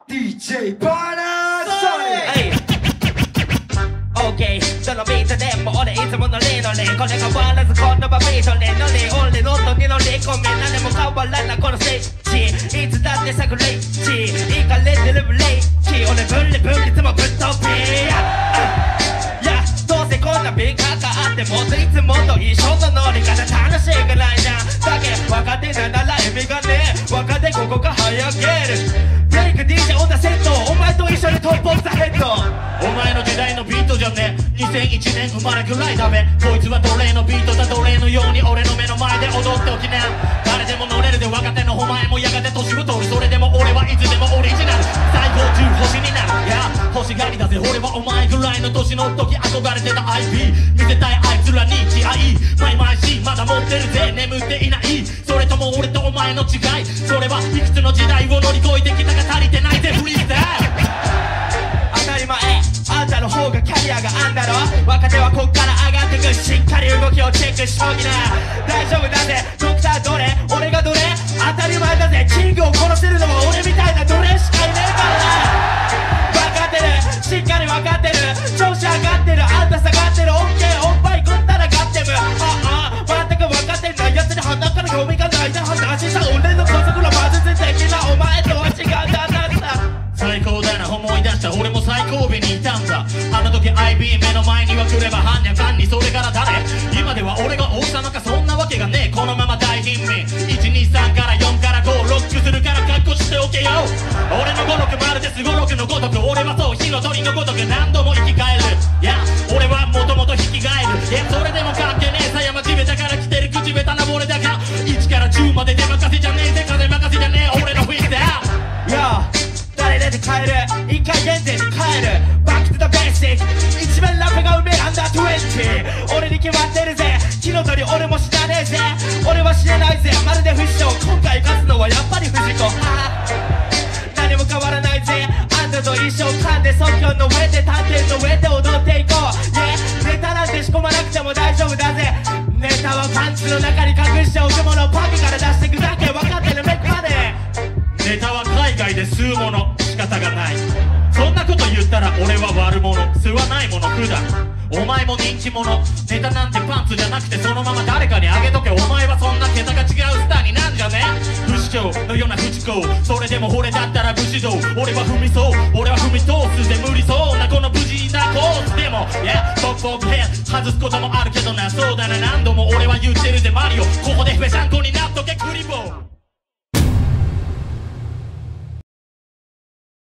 DJ パナソニック。 オーケー、どのビートでも俺いつもの例の例、これ変わらずこの場ビート例の例、俺の音にの例、ごめん何も変わらないこのステージ、いつだってサクレイジ、いかれてるブレイキ、俺分離分離もぶっ飛び、どうせこんなビンカがあってもいつもと一緒の乗り方楽しいくらいなだけ分かってたなら意味がねえ、分かってここが早げるブレイク DJ オンダセット、お前と一緒にトップオブザヘッド。 お前の時代のビートじゃねえ、2001年生まれくらいダメ、こいつは奴隷のビートだ、奴隷のように俺の目の前で踊っておきな、誰でも乗れるで若手のお前もやがて年太る、それでも俺はいつでもオリジナル、最高中星になる、いや星狩りだぜ俺はお前ぐらいの年の時憧れてた IP 見せたいあいつらに気合いマイマイシーまだ持ってるぜ、眠っていない、それとも俺とお前の違い、それはいくつの時代を乗り越えてきたか足りてないぜフリースタイル。 当たり前、あんたの方がキャリアがあんだろ、若手はこっから上がってく、しっかり動きをチェックしときな、大丈夫だぜドクターどれ俺がどれ当たり前だぜ、キングを殺せるのは俺みたいなどれしかいねえからな、分かってるしっかり分かってる、調子上がってるあんた下がってる、オッケーおっぱい食ったらガッテム、全く分かってないやつに鼻から読みがないで話した俺の家族の魔術的なお前とは違うんだな最高だな思い出した俺も最後尾にいたんだ、あの時 IB 目の前には来れば般若かんにそれから誰、今では俺が王様かそんなわけがねえ、このまま大貧民123から4から5ロックするからカッコしておけよ、俺の語録まるですごろくのごとく、俺はそう火の鳥のごとく何度も生き返る、いや俺はもともと引き返る、いやそれでも関係ねえ狭山地べたから来てる口下手な俺だが1から10まで出任せじゃねえぜ風任せじゃねえ俺のフィースだよ誰出て帰る一回限定に帰るバックトゥザベーシック、一番ラップがうめえアンダー20、俺に決まってるぜ火の鳥俺も知らねえぜ、俺は知らないぜまるで不死鳥、今回勝つのはやっぱり藤子、何も変わらないぜあんたと一生噛んで即興の上で探偵の上で踊っていこう、ネタなんて仕込まなくても大丈夫だぜ、ネタはパンツの中に隠しておくもの、パックから出してくだけ分かってるメックまで、 ネタは海外で吸うもの仕方がない、そんなこと言ったら俺は悪者吸わないもの普段、お前も人気者、ネタなんてパンツじゃなくてそのまま誰かにあげとけ、お前はそんな桁が違うスターになんじゃね、不死鳥のような不死子、それでも俺だったら武士道、俺は踏みそう俺は踏み通すぜ無理そうなこの無事なコースでも、いやポップオブヘア外すこともあるけどな、そうだな何度も俺は言ってるぜマリオ、ここでフェシャンコ